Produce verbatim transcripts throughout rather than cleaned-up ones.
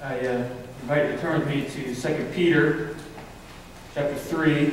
I uh, invite you to turn with me to Second Peter chapter three.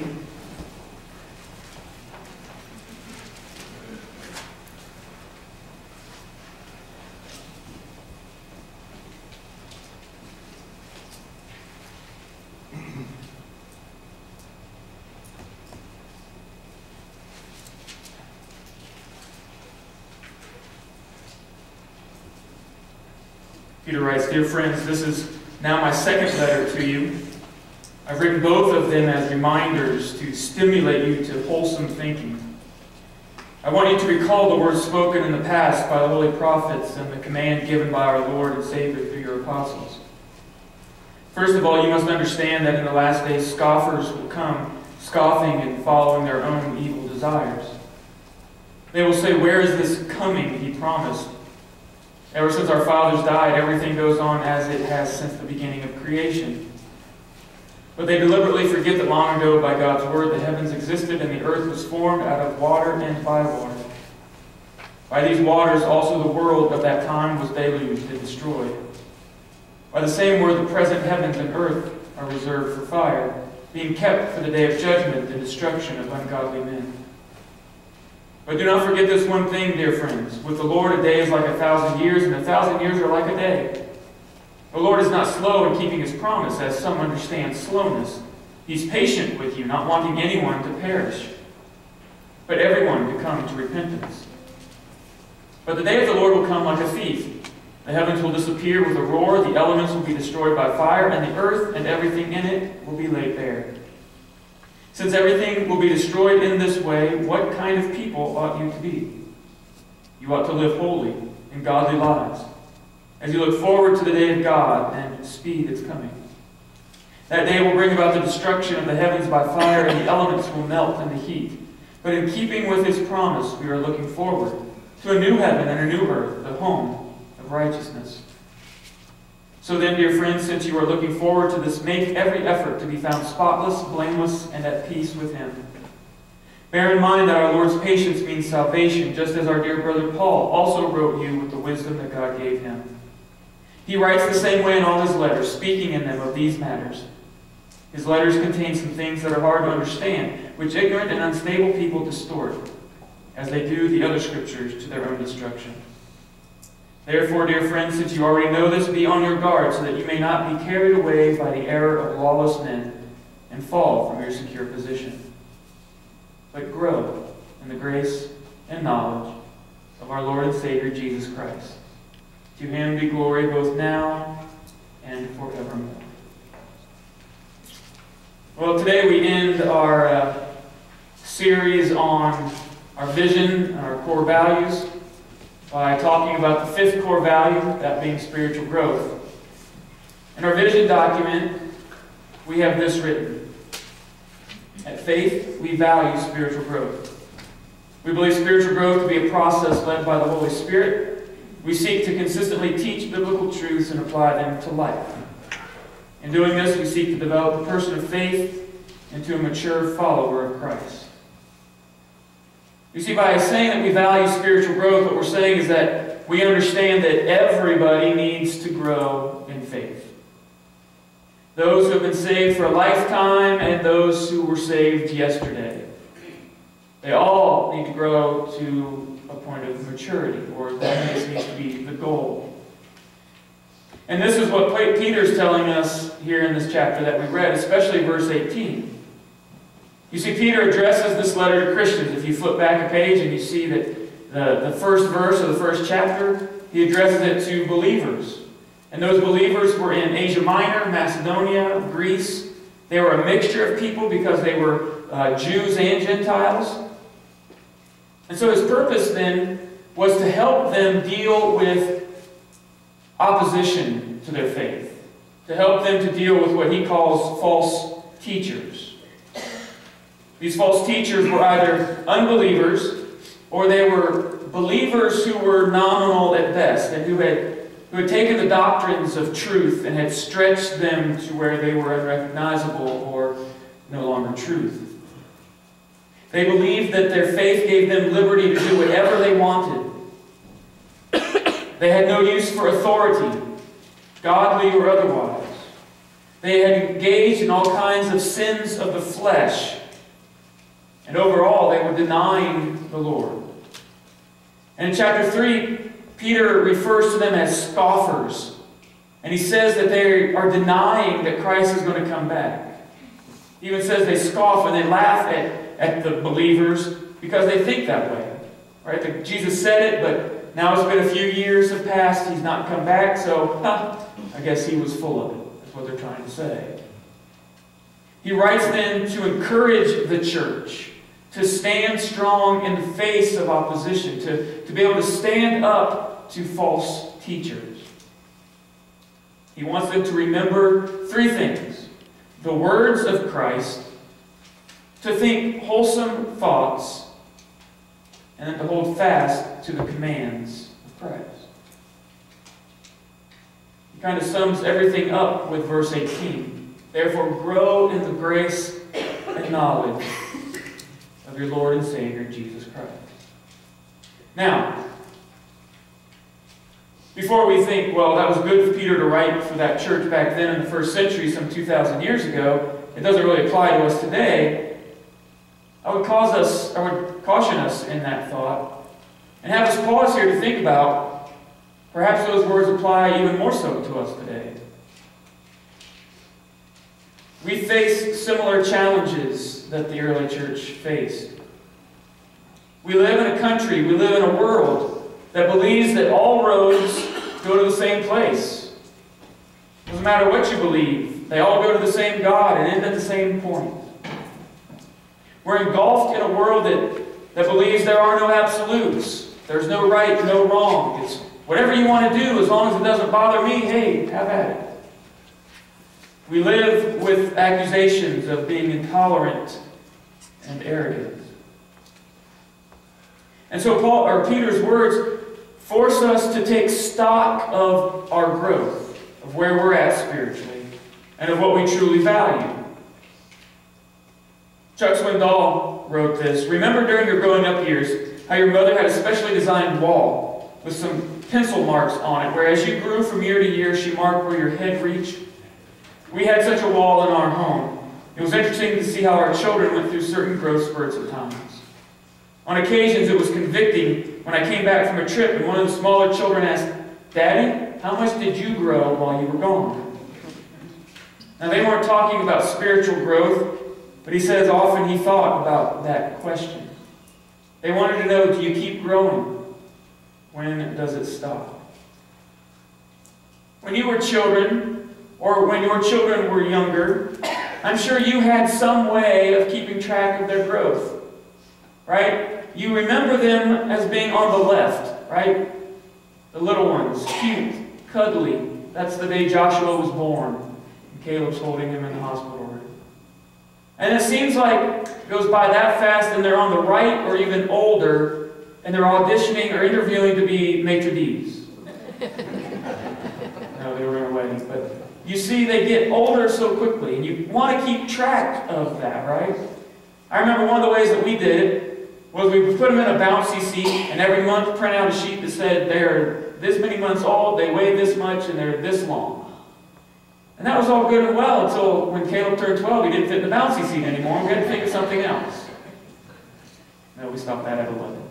Peter writes, "Dear friends, this is now my second letter to you. I've written both of them as reminders to stimulate you to wholesome thinking. I want you to recall the words spoken in the past by the holy prophets and the command given by our Lord and Savior through your apostles. First of all, you must understand that in the last days scoffers will come, scoffing and following their own evil desires. They will say, 'Where is this coming he promised? Ever since our fathers died, everything goes on as it has since the beginning of creation.' But they deliberately forget that long ago, by God's word, the heavens existed and the earth was formed out of water and by water. By these waters also the world of that time was deluged and destroyed. By the same word, the present heavens and earth are reserved for fire, being kept for the day of judgment and destruction of ungodly men. But do not forget this one thing, dear friends. With the Lord, a day is like a thousand years, and a thousand years are like a day. The Lord is not slow in keeping his promise, as some understand slowness. He's patient with you, not wanting anyone to perish, but everyone to come to repentance. But the day of the Lord will come like a thief. The heavens will disappear with a roar, the elements will be destroyed by fire, and the earth and everything in it will be laid bare. Since everything will be destroyed in this way, what kind of people ought you to be? You ought to live holy and godly lives, as you look forward to the day of God and speed its coming. That day will bring about the destruction of the heavens by fire, and the elements will melt in the heat. But in keeping with his promise, we are looking forward to a new heaven and a new earth, the home of righteousness. So then, dear friends, since you are looking forward to this, make every effort to be found spotless, blameless, and at peace with him. Bear in mind that our Lord's patience means salvation, just as our dear brother Paul also wrote you with the wisdom that God gave him. He writes the same way in all his letters, speaking in them of these matters. His letters contain some things that are hard to understand, which ignorant and unstable people distort, as they do the other scriptures to their own destruction. Therefore, dear friends, since you already know this, be on your guard, so that you may not be carried away by the error of lawless men and fall from your secure position. But grow in the grace and knowledge of our Lord and Savior Jesus Christ. To him be glory both now and forevermore." Well, today we end our uh, series on our vision and our core values by talking about the fifth core value, that being spiritual growth. In our vision document, we have this written: "At Faith, we value spiritual growth. We believe spiritual growth to be a process led by the Holy Spirit. We seek to consistently teach biblical truths and apply them to life. In doing this, we seek to develop a person of faith into a mature follower of Christ." You see, by saying that we value spiritual growth, what we're saying is that we understand that everybody needs to grow in faith. Those who have been saved for a lifetime and those who were saved yesterday. They all need to grow to a point of maturity, or that needs to be the goal. And this is what Peter's telling us here in this chapter that we read, especially verse eighteen. You see, Peter addresses this letter to Christians. If you flip back a page and you see that the, the first verse of the first chapter, he addresses it to believers. And those believers were in Asia Minor, Macedonia, Greece. They were a mixture of people because they were uh, Jews and Gentiles. And so his purpose then was to help them deal with opposition to their faith, to help them to deal with what he calls false teachers. These false teachers were either unbelievers or they were believers who were nominal at best and who had, who had taken the doctrines of truth and had stretched them to where they were unrecognizable or no longer truth. They believed that their faith gave them liberty to do whatever they wanted. They had no use for authority. godly or otherwise. They had engaged in all kinds of sins of the flesh. And overall, they were denying the Lord. And in chapter three, Peter refers to them as scoffers. And he says that they are denying that Christ is going to come back. He even says they scoff and they laugh at, at the believers because they think that way. Right? The, Jesus said it, but now it's been a few years have passed. He's not come back, so huh, I guess he was full of it. That's what they're trying to say. He writes then to encourage the church to stand strong in the face of opposition, to, to be able to stand up to false teachers. He wants them to remember three things: the words of Christ, to think wholesome thoughts, and then to hold fast to the commands of Christ. He kind of sums everything up with verse eighteen. Therefore grow in the grace and knowledge of your Lord and Savior, Jesus Christ. Now, before we think, well, that was good for Peter to write for that church back then in the first century, some two thousand years ago, it doesn't really apply to us today, I would cause us, I would caution us in that thought, and have us pause here to think about, perhaps those words apply even more so to us today. We face similar challenges that the early church faced. We live in a country, we live in a world that believes that all roads go to the same place. Doesn't matter what you believe, they all go to the same God and end at the same point. We're engulfed in a world that, that believes there are no absolutes. There's no right, no wrong. It's whatever you want to do, as long as it doesn't bother me, hey, have at it. We live with accusations of being intolerant and arrogant. And so Paul, or Peter's words force us to take stock of our growth, of where we're at spiritually, and of what we truly value. Chuck Swindoll wrote this: remember during your growing up years how your mother had a specially designed wall with some pencil marks on it, where as you grew from year to year, she marked where your head reached. We had such a wall in our home. It was interesting to see how our children went through certain growth spurts at times. On occasions, it was convicting when I came back from a trip and one of the smaller children asked, "Daddy, how much did you grow while you were gone?" Now, they weren't talking about spiritual growth, but he says often he thought about that question. They wanted to know, do you keep growing? When does it stop? When you were children, or when your children were younger, I'm sure you had some way of keeping track of their growth. Right? You remember them as being on the left, right? The little ones, cute, cuddly. That's the day Joshua was born. And Caleb's holding him in the hospital room. And it seems like it goes by that fast and they're on the right or even older and they're auditioning or interviewing to be maitre d's. No, they were in a wedding, but you see they get older so quickly and you want to keep track of that, right? I remember one of the ways that we did it was we would put them in a bouncy seat and every month print out a sheet that said they're this many months old, they weigh this much, and they're this long. And that was all good and well until when Caleb turned twelve, he didn't fit in the bouncy seat anymore, and we had to think of something else. No, we stopped that at eleven.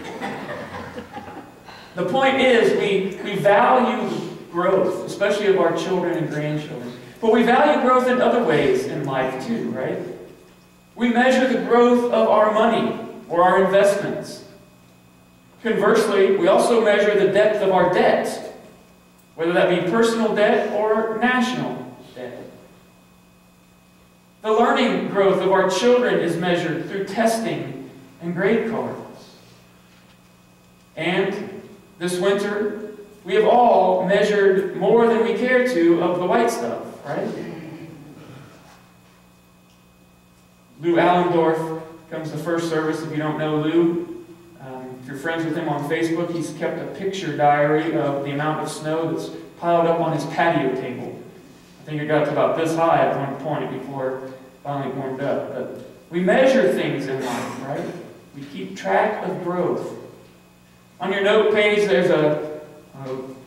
The point is, we, we value growth, especially of our children and grandchildren. But we value growth in other ways in life too, right? We measure the growth of our money or our investments. Conversely, we also measure the depth of our debt, whether that be personal debt or national debt. The learning growth of our children is measured through testing and grade cards. And this winter, we have all measured more than we care to of the white stuff, right? Lou Allendorf comes to first service. If you don't know Lou, um, if you're friends with him on Facebook, he's kept a picture diary of the amount of snow that's piled up on his patio table. I think it got to about this high at one point before it finally warmed up. But we measure things in life, right? We keep track of growth. On your note page, there's a, a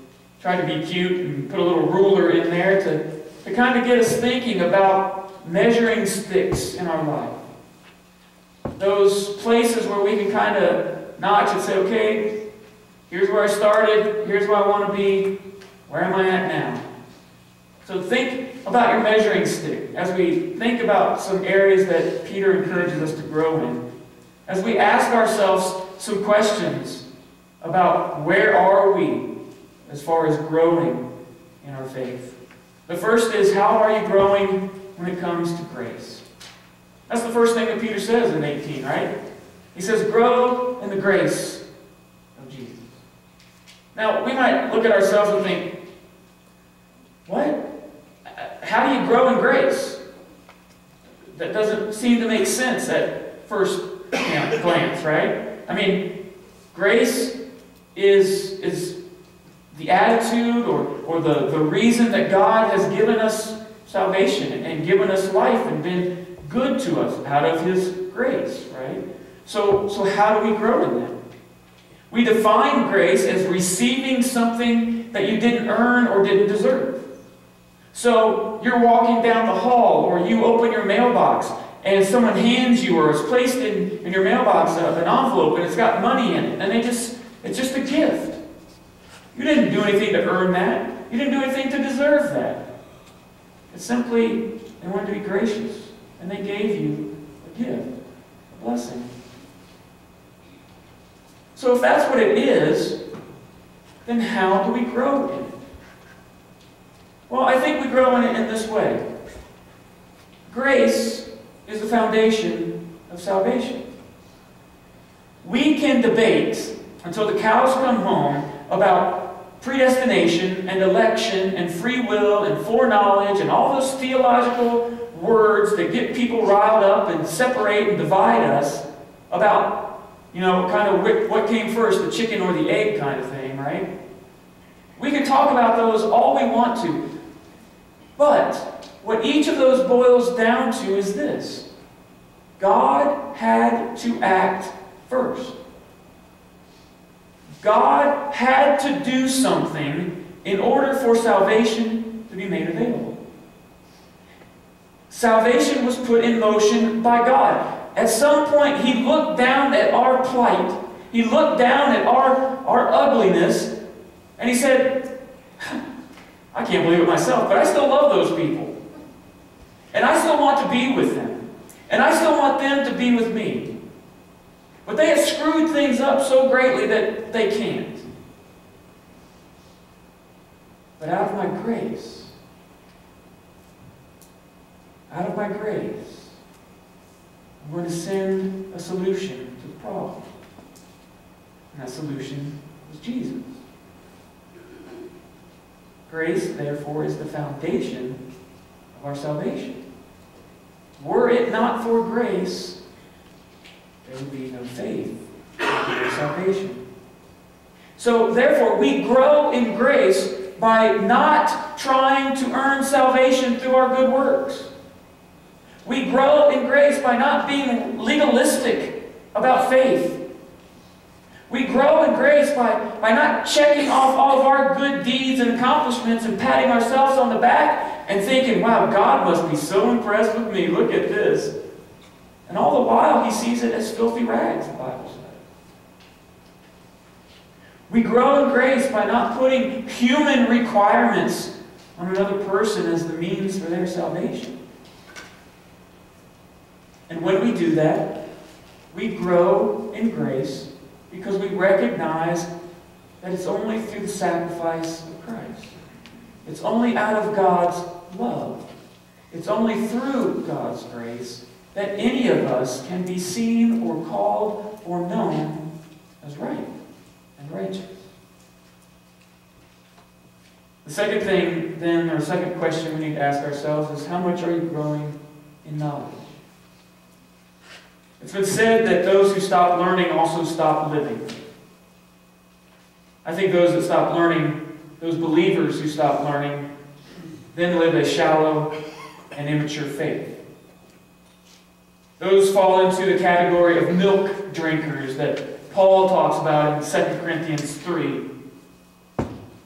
tried to be cute and put a little ruler in there to, to kind of get us thinking about measuring sticks in our life. Those places where we can kind of notch and say, okay, here's where I started, here's where I want to be, where am I at now? So think about your measuring stick as we think about some areas that Peter encourages us to grow in. As we ask ourselves some questions about where are we as far as growing in our faith. The first is, how are you growing when it comes to grace? That's the first thing that Peter says in eighteen, right? He says, grow in the grace of Jesus. Now, we might look at ourselves and think, what? How do you grow in grace? That doesn't seem to make sense at first you know, glance, right? I mean, grace is, is the attitude or, or the, the reason that God has given us salvation and, and given us life and been good to us out of His grace, right? So, so how do we grow in that? We define grace as receiving something that you didn't earn or didn't deserve. So you're walking down the hall, or you open your mailbox and someone hands you, or is placed in, in your mailbox uh, an envelope and it's got money in it, and they just it's just a gift. You didn't do anything to earn that. You didn't do anything to deserve that. It's simply they wanted to be gracious, and they gave you a gift, a blessing. So if that's what it is, then how do we grow in it? Well, I think we grow in it in this way. Grace is the foundation of salvation. We can debate until the cows come home about predestination and election and free will and foreknowledge and all those theological words that get people riled up and separate and divide us about, you know, kind of what came first, the chicken or the egg kind of thing, right? We can talk about those all we want to. But what each of those boils down to is this. God had to act first. God had to do something in order for salvation to be made available. Salvation was put in motion by God. At some point, He looked down at our plight. He looked down at our, our ugliness, and He said, I can't believe it myself, but I still love those people. And I still want to be with them. And I still want them to be with me. But they have screwed things up so greatly that they can't. But out of my grace, out of my grace, I'm going to send a solution to the problem. And that solution was Jesus. Grace, therefore, is the foundation of our salvation. Were it not for grace, there would be no faith, there would be no salvation. So, therefore, we grow in grace by not trying to earn salvation through our good works. We grow in grace by not being legalistic about faith. We grow in grace by, by not checking off all of our good deeds and accomplishments and patting ourselves on the back and thinking, wow, God must be so impressed with me. Look at this. And all the while, He sees it as filthy rags, the Bible says. We grow in grace by not putting human requirements on another person as the means for their salvation. And when we do that, we grow in grace because we recognize that it's only through the sacrifice of Christ. It's only out of God's love. It's only through God's grace that any of us can be seen or called or known as right and righteous. The second thing, then, or second question we need to ask ourselves is, how much are you growing in knowledge? It's been said that those who stop learning also stop living. I think those that stop learning, those believers who stop learning, then live a shallow and immature faith. Those fall into the category of milk drinkers that Paul talks about in Second Corinthians three.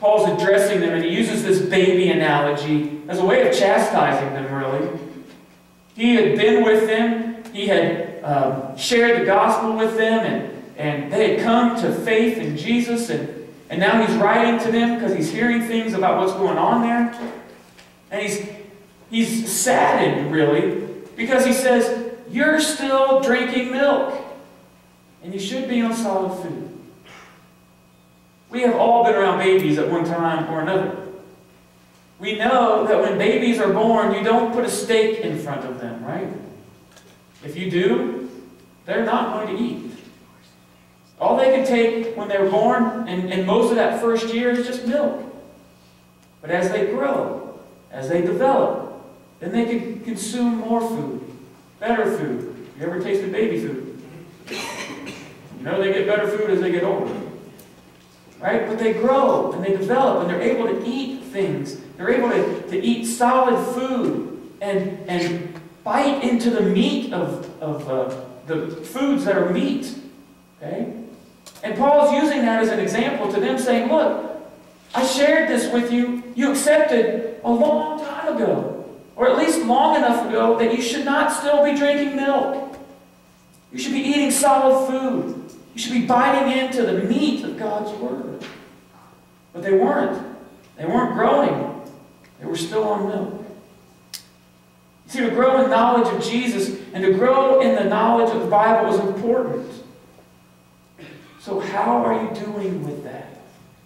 Paul's addressing them, and he uses this baby analogy as a way of chastising them, really. He had been with them. He had um, shared the gospel with them, and, and they had come to faith in Jesus, and, and now he's writing to them because he's hearing things about what's going on there. And he's, he's saddened, really, because he says, you're still drinking milk, and you should be on solid food. We have all been around babies at one time or another. We know that when babies are born, you don't put a steak in front of them, right? If you do, they're not going to eat. All they can take when they're born, and, and most of that first year, is just milk. But as they grow, as they develop, then they can consume more food, better food. You ever tasted baby food? You know they get better food as they get older. Right? But they grow and they develop and they're able to eat things. They're able to, to eat solid food and, and bite into the meat of, of uh, the foods that are meat. Okay? And Paul's using that as an example to them, saying, look, I shared this with you. You accepted a long time ago, or at least long enough ago, that you should not still be drinking milk. You should be eating solid food. You should be biting into the meat of God's Word. But they weren't. They weren't growing. They were still on milk. You see, to grow in knowledge of Jesus and to grow in the knowledge of the Bible is important. So how are you doing with that?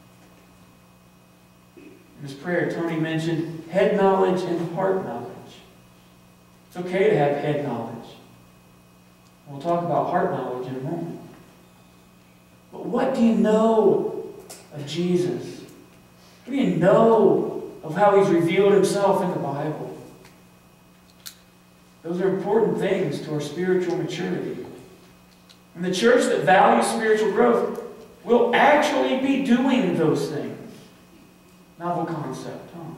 In his prayer, Tony mentioned head knowledge and heart knowledge. It's okay to have head knowledge. We'll talk about heart knowledge in a moment. But what do you know of Jesus? What do you know of how he's revealed himself in the Bible? Those are important things to our spiritual maturity. And the church that values spiritual growth will actually be doing those things. Novel concept, huh?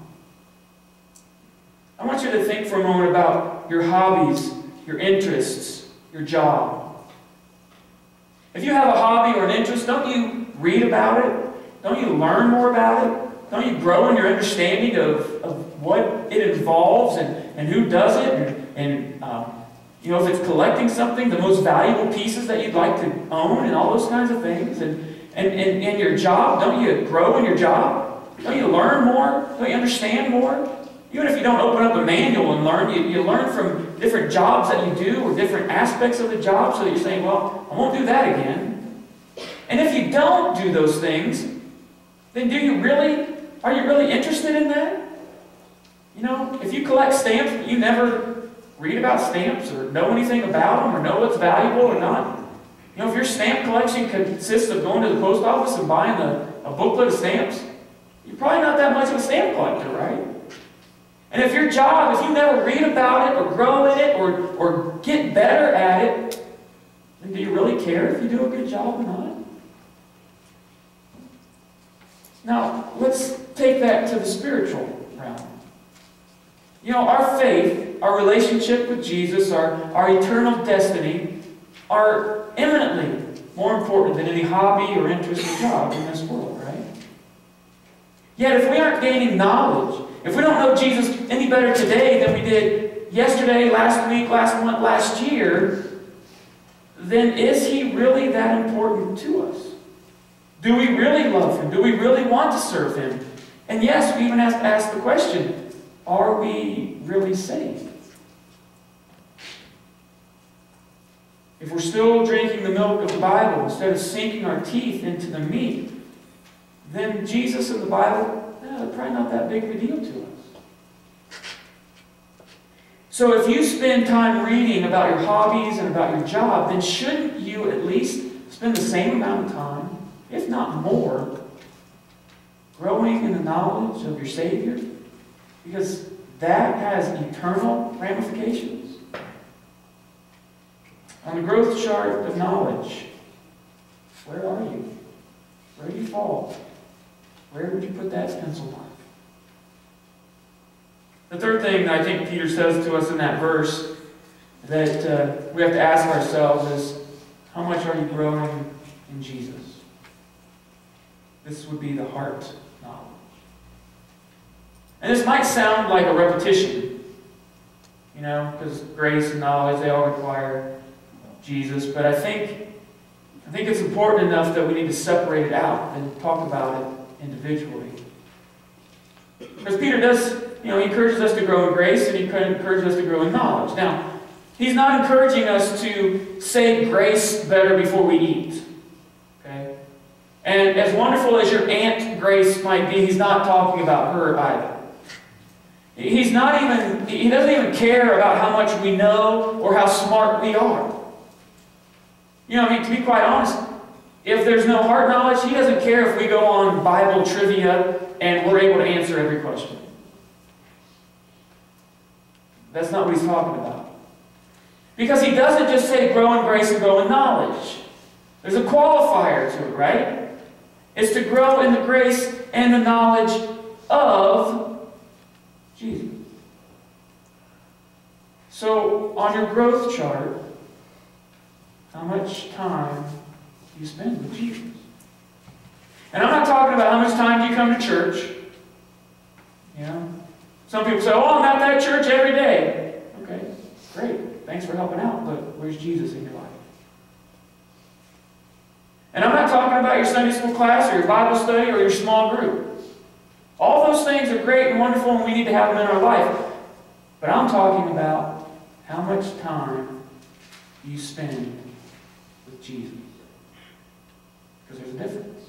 I want you to think for a moment about your hobbies, your interests, your job. If you have a hobby or an interest, don't you read about it? Don't you learn more about it? Don't you grow in your understanding of, of what it involves and, and who does it? And, and um, you know, if it's collecting something, the most valuable pieces that you'd like to own and all those kinds of things. And, and, and, and your job, don't you grow in your job? Don't you learn more? Don't you understand more? Even if you don't open up a manual and learn, you, you learn from different jobs that you do or different aspects of the job so that you're saying, well, I won't do that again. And if you don't do those things, then do you really, are you really interested in that? You know, if you collect stamps but you never read about stamps or know anything about them or know what's valuable or not, you know, if your stamp collection consists of going to the post office and buying a, a booklet of stamps, you're probably not that much of a stamp collector, right? And if your job, if you never read about it or grow in it or, or get better at it, then do you really care if you do a good job or not? Now, let's take that to the spiritual realm. You know, our faith, our relationship with Jesus, our, our eternal destiny are eminently more important than any hobby or interest or job in this world, right? Yet if we aren't gaining knowledge, if we don't know Jesus any better today than we did yesterday, last week, last month, last year, then is he really that important to us? Do we really love him? Do we really want to serve him? And yes, we even have to ask the question, are we really saved? If we're still drinking the milk of the Bible instead of sinking our teeth into the meat, then Jesus and the Bible, eh, probably not that big of a deal to us. So if you spend time reading about your hobbies and about your job, then shouldn't you at least spend the same amount of time, if not more, growing in the knowledge of your Savior? Because that has eternal ramifications. On the growth chart of knowledge, where are you? Where do you fall? Where would you put that pencil mark? The third thing that I think Peter says to us in that verse that uh, we have to ask ourselves is, how much are you growing in Jesus? This would be the heart knowledge. And this might sound like a repetition, you know, because grace and knowledge, they all require Jesus. But I think, I think it's important enough that we need to separate it out and talk about it individually. Because Peter does, you know, he encourages us to grow in grace and he encourages us to grow in knowledge. Now, he's not encouraging us to say grace better before we eat. Okay? And as wonderful as your Aunt Grace might be, he's not talking about her either. He's not even, he doesn't even care about how much we know or how smart we are. You know, I mean, to be quite honest, if there's no heart knowledge, he doesn't care if we go on Bible trivia and we're able to answer every question. That's not what he's talking about. Because he doesn't just say grow in grace and grow in knowledge. There's a qualifier to it, right? It's to grow in the grace and the knowledge of Jesus. So, on your growth chart, how much time do you spend with Jesus? And I'm not talking about how much time do you come to church. You know? Some people say, oh, I'm at that church every day. Okay, great. Thanks for helping out, but where's Jesus in your life? And I'm not talking about your Sunday school class or your Bible study or your small group. All those things are great and wonderful and we need to have them in our life. But I'm talking about how much time you spend with Jesus. Because there's a difference.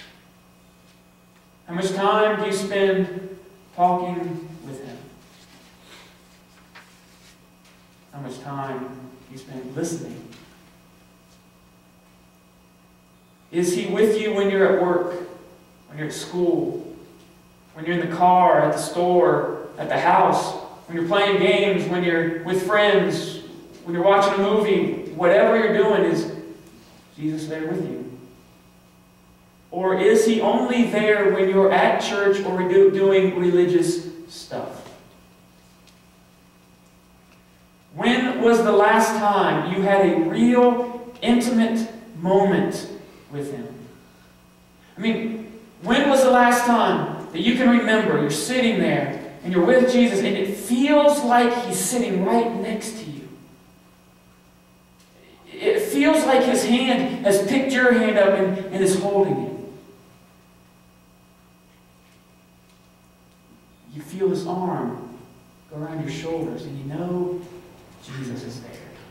How much time do you spend talking with Him? How much time do you spend listening? Is He with you when you're at work, when you're at school, when you're in the car, at the store, at the house, when you're playing games, when you're with friends, when you're watching a movie, whatever you're doing, is Jesus there with you? Or is He only there when you're at church or doing religious stuff? When was the last time you had a real, intimate moment with Him? I mean, when was the last time that you can remember you're sitting there and you're with Jesus and it feels like He's sitting right next to you? It feels like His hand has picked your hand up and, and is holding it. You feel His arm go around your shoulders and you know Jesus is there.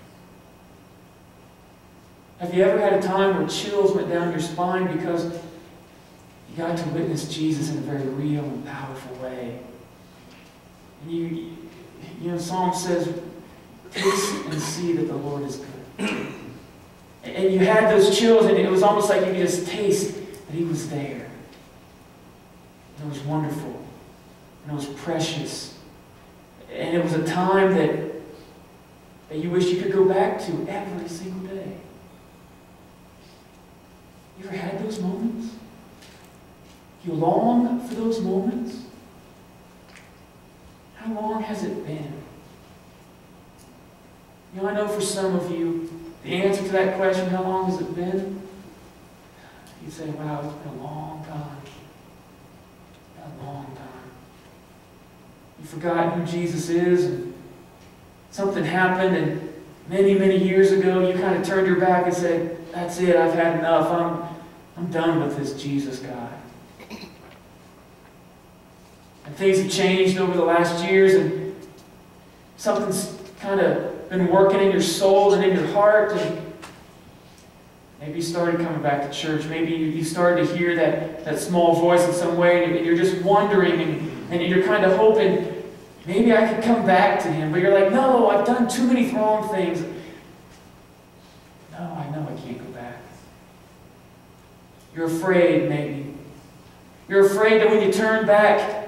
Have you ever had a time where chills went down your spine because you got to witness Jesus in a very real and powerful way? And you, you know, Psalm says, taste and see that the Lord is good. And you had those chills and it was almost like you could just taste that He was there. And it was wonderful. And it was precious. And it was a time that, that you wish you could go back to every single day. You ever had those moments? You long for those moments? How long has it been? You know, I know for some of you, the answer to that question, how long has it been? You say, wow, it's been a long time. A long time. You've forgotten who Jesus is, and something happened, and many, many years ago, you kind of turned your back and said, that's it, I've had enough. I'm, I'm done with this Jesus guy. And things have changed over the last years, and something's kind of been working in your soul and in your heart, and maybe you started coming back to church. Maybe you, you started to hear that, that small voice in some way, and you're just wondering, and, and you're kind of hoping, maybe I could come back to Him. But you're like, no, I've done too many wrong things. No, I know I can't go back. You're afraid, maybe. You're afraid that when you turn back,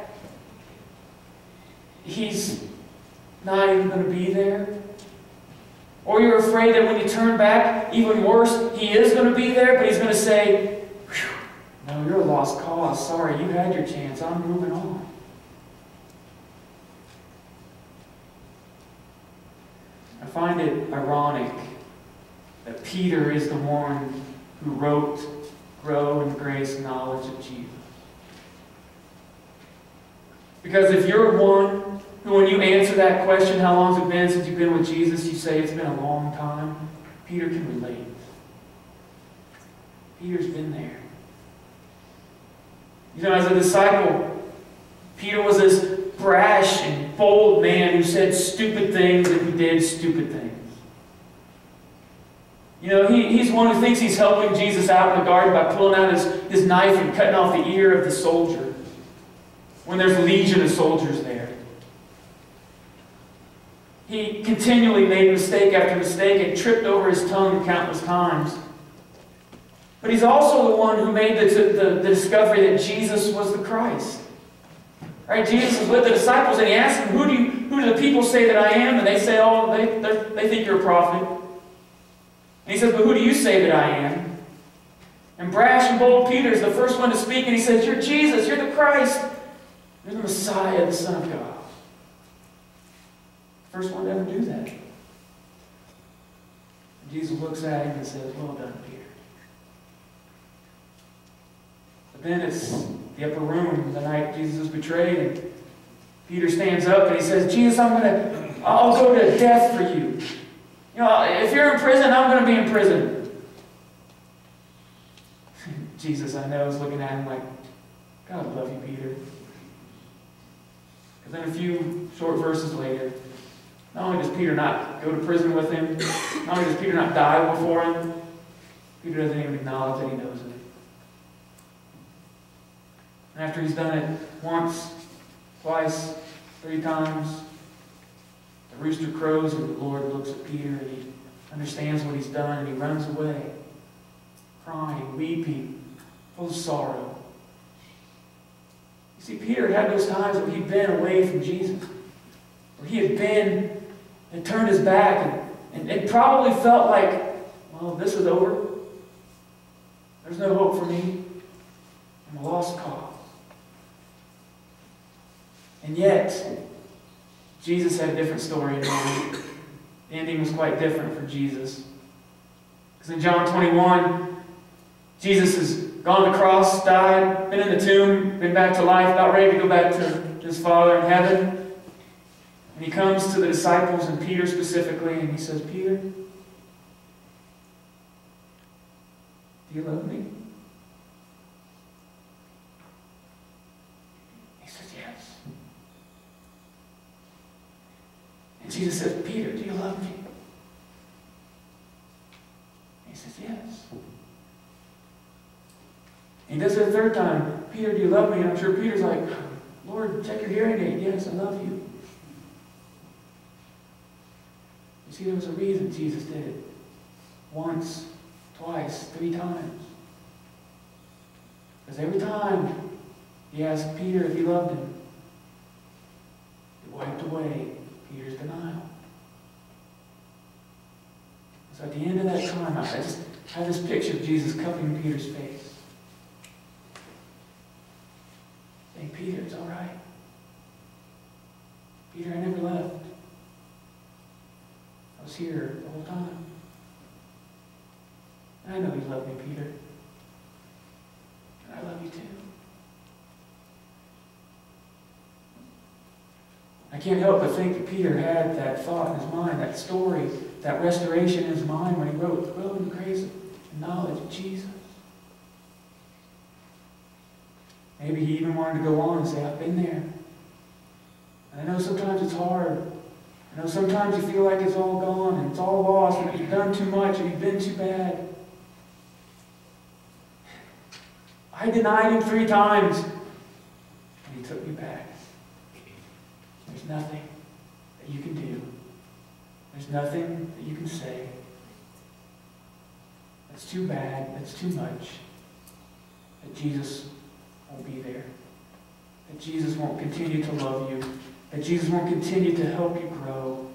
He's not even going to be there. Or you're afraid that when you turn back, even worse, He is going to be there, but He's going to say, no, you're a lost cause. Sorry, you had your chance. I'm moving on. I find it ironic that Peter is the one who wrote, grow in grace and knowledge of Jesus. Because if you're one who, when you answer that question, how long has it been since you've been with Jesus, you say it's been a long time, Peter can relate. Peter's been there. You know, as a disciple, Peter was this brash and bold man who said stupid things and who did stupid things. You know, he, he's one who thinks he's helping Jesus out in the garden by pulling out his, his knife and cutting off the ear of the soldier when there's a legion of soldiers there. He continually made mistake after mistake and tripped over his tongue countless times. But he's also the one who made the, the, the discovery that Jesus was the Christ. Right? Jesus is with the disciples and he asked them, who do, you, who do the people say that I am? And they say, oh, they, they think you're a prophet. And he says, but who do you say that I am? And brash and bold Peter is the first one to speak, and he says, you're Jesus, you're the Christ, you're the Messiah, the Son of God. First one to ever do that. And Jesus looks at him and says, well done, Peter. But then it's the upper room the night Jesus is betrayed, and Peter stands up and he says, Jesus, I'm going to, I'll go to death for you. You know, if you're in prison, I'm going to be in prison. Jesus, I know, is looking at him like, God love you, Peter. Because then a few short verses later, not only does Peter not go to prison with him, not only does Peter not die before him, Peter doesn't even acknowledge that he knows it. And after he's done it once, twice, three times, the rooster crows and the Lord looks at Peter and he understands what he's done and he runs away, crying, weeping, full of sorrow. You see, Peter had those times where he'd been away from Jesus, where he had been and turned his back and, and it probably felt like, well, this is over. There's no hope for me. I'm a lost cause. And yet, Jesus had a different story in mind. The ending was quite different for Jesus. Because in John twenty-one, Jesus has gone to the cross, died, been in the tomb, been back to life, about ready to go back to his Father in heaven. And he comes to the disciples, and Peter specifically, and he says, Peter, do you love me? He says, yes. And Jesus says, Peter, do you love me? He says, yes. And he does it a third time. Peter, do you love me? And I'm sure Peter's like, Lord, check your hearing aid. Yes, I love you. You see, there was a reason Jesus did it. Once, twice, three times. Because every time he asked Peter if he loved him, he wiped away Peter's denial. So at the end of that time, I just have this picture of Jesus cupping Peter's face. Saying, Peter, it's all right. Peter, I never left. I was here the whole time. And I know you love me, Peter. And I love you too. I can't help but think that Peter had that thought in his mind, that story, that restoration in his mind when he wrote, grow in the grace and knowledge of Jesus. Maybe he even wanted to go on and say, I've been there. And I know sometimes it's hard. I know sometimes you feel like it's all gone and it's all lost and you've done too much and you've been too bad. I denied him three times and he took me back. There's nothing that you can do. There's nothing that you can say. That's too bad. That's too much. That Jesus won't be there. That Jesus won't continue to love you. That Jesus won't continue to help you grow.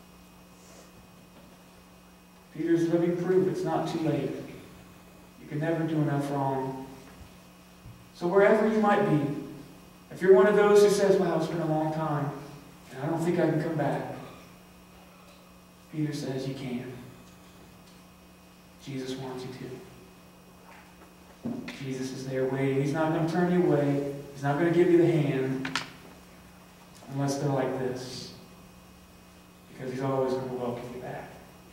Peter's living proof it's not too late. You can never do enough wrong. So wherever you might be, if you're one of those who says, wow, it's been a long time, and I don't think I can come back, Peter says you can. Jesus wants you to. Jesus is there waiting. He's not going to turn you away. He's not going to give you the hand. unless they're like this, because He's always going to welcome you back.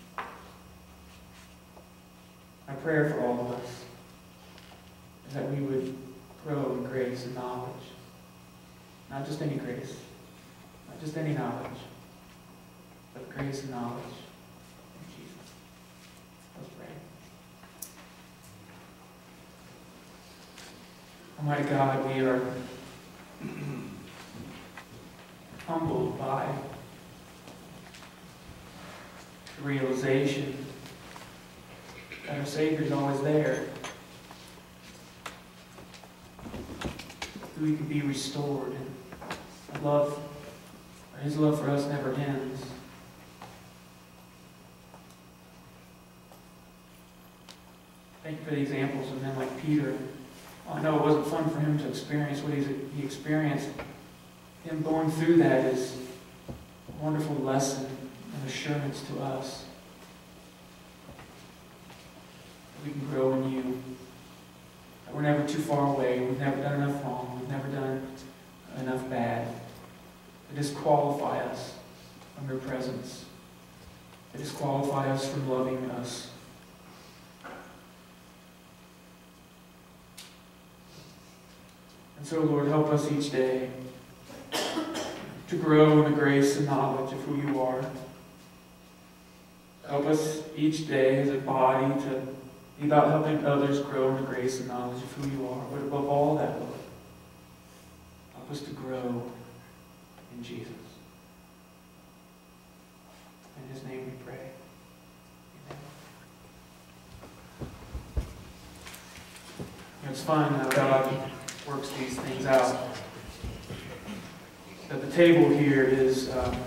My prayer for all of us is that we would grow in grace and knowledge. Not just any grace, not just any knowledge, but grace and knowledge in Jesus. Let's pray. Almighty God, we are humbled by the realization that our Savior is always there. That we can be restored, and our love, or His love for us never ends. Thank you for the examples of men like Peter. I know it wasn't fun for him to experience what he's, he experienced. Him going through that is a wonderful lesson and assurance to us that we can grow in You. That we're never too far away. We've never done enough wrong. We've never done enough bad to disqualify us from Your presence. To disqualify us from loving us. And so, Lord, help us each day to grow in the grace and knowledge of who You are. Help us each day as a body to be about helping others grow in the grace and knowledge of who You are. But above all that, Lord, help us to grow in Jesus. In His name we pray. Amen. It's fun how God works these things out. That the table here is um,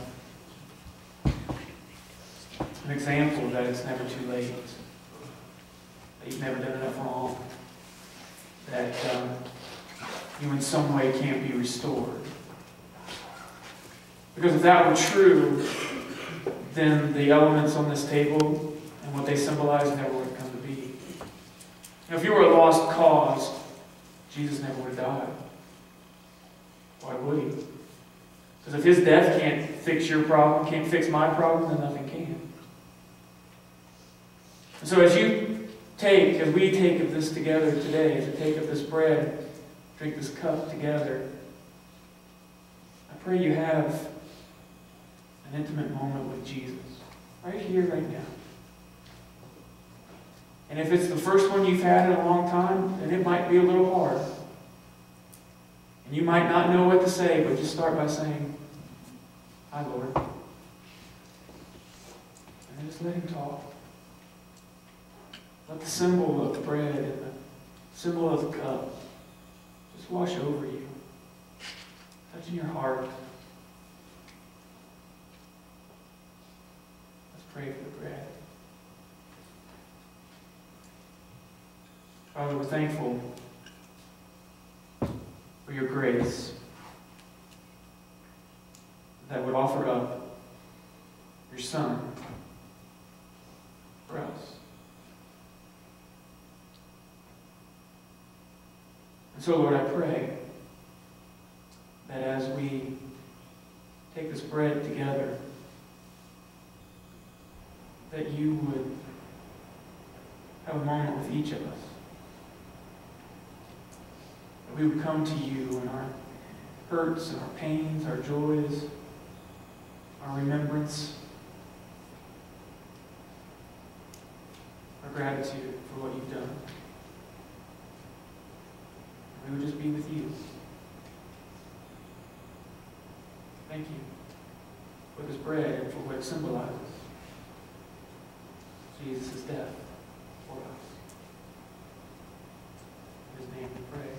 an example that it's never too late. That you've never done enough wrong. That um, you in some way can't be restored. Because if that were true, then the elements on this table and what they symbolize never would have come to be. Now, if you were a lost cause, Jesus never would have died. Why would He? Because if His death can't fix your problem, can't fix my problem, then nothing can. And so as you take, as we take of this together today, as we take of this bread, drink this cup together, I pray you have an intimate moment with Jesus. Right here, right now. And if it's the first one you've had in a long time, then it might be a little hard. And you might not know what to say, but just start by saying, "Hi, Lord." And then just let Him talk. Let the symbol of the bread and the symbol of the cup just wash over you, touching your heart. Let's pray for the bread. Father, we're thankful for Your grace that would offer up Your Son for us. And so, Lord, I pray that as we take this bread together, that You would have a moment with each of us. That we would come to You in our hurts and our pains, our joys, our remembrance, our gratitude for what You've done. We would just be with You. Thank You for this bread and for what it symbolizes. Jesus' death for us. In His name we pray.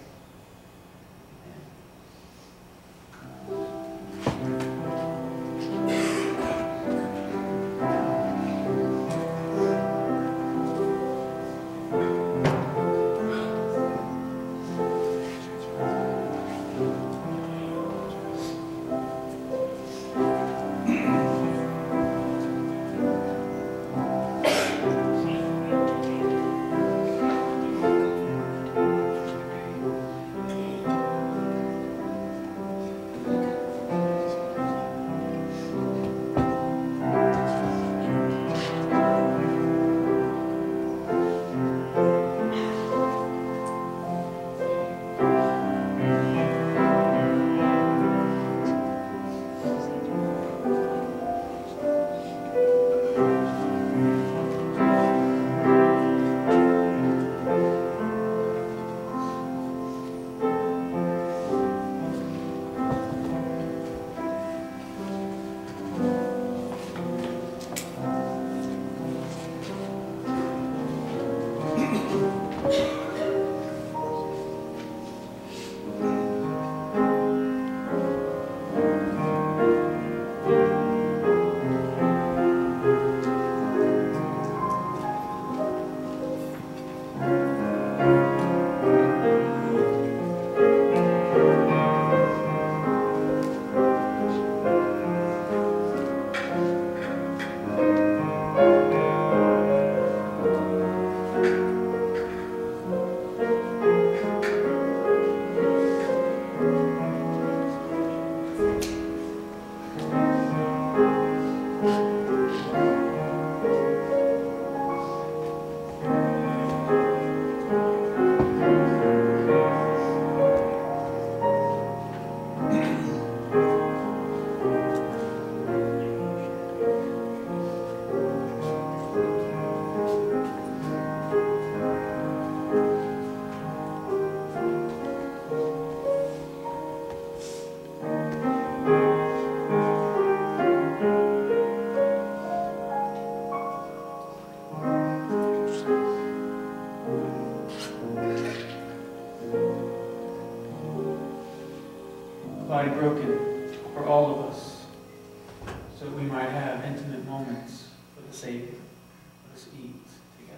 all of us, so that we might have intimate moments with the Savior. Let us eat together.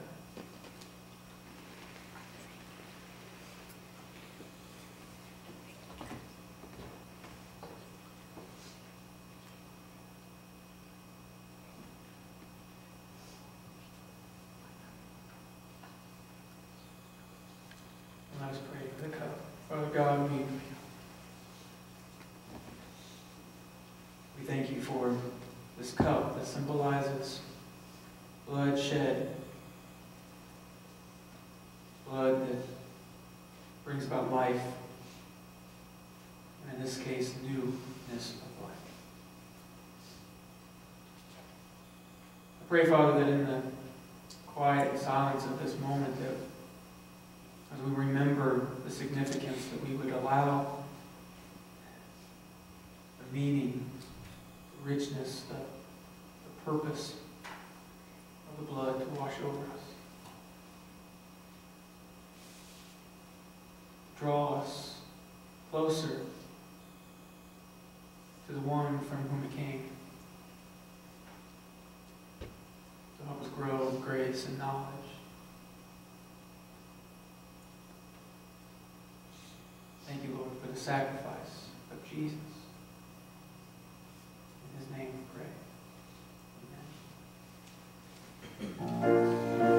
Let us pray for the cup. Father God, we, we thank you for this cup that symbolizes blood shed, blood that brings about life, and in this case, newness of life. I pray, Father, that in the quiet silence of this moment, that as we remember the significance, that we would allow the meaning, the richness, the, the purpose of the blood to wash over us. Draw us closer to the one from whom it came, to help us grow in grace and knowledge. Thank you, Lord, for the sacrifice of Jesus. In his name we pray. Amen.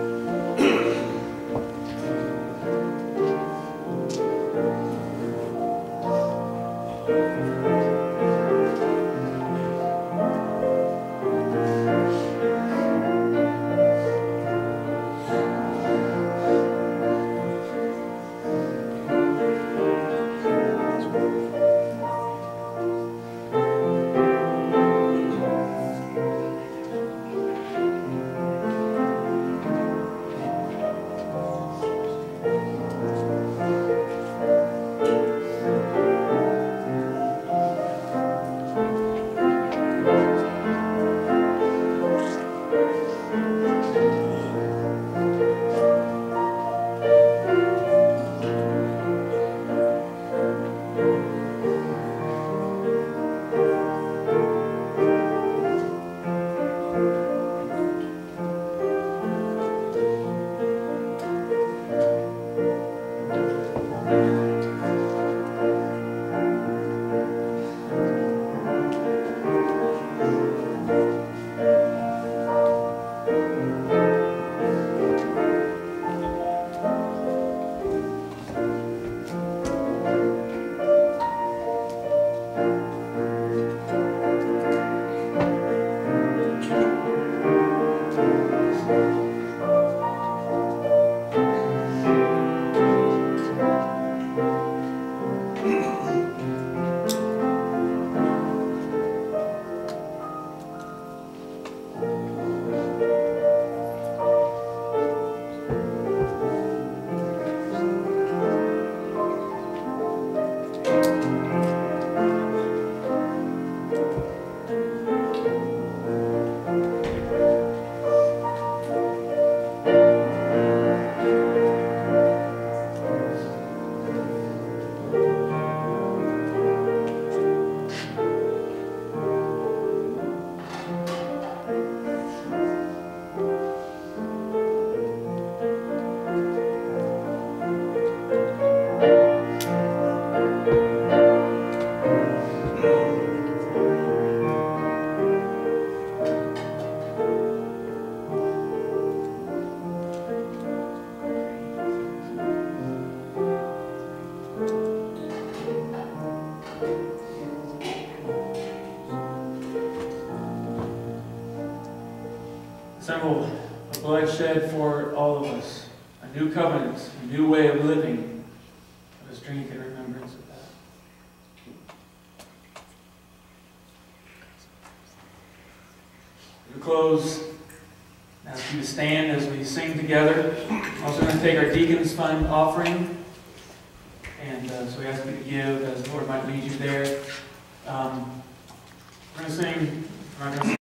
Symbol of blood shed for all of us. A new covenant, a new way of living. Let us drink in remembrance of that. To close, I ask you to stand as we sing together. I'm also going to take our Deacons Fund offering. And uh, so we ask you to give as the Lord might lead you there. Um, we're going to sing.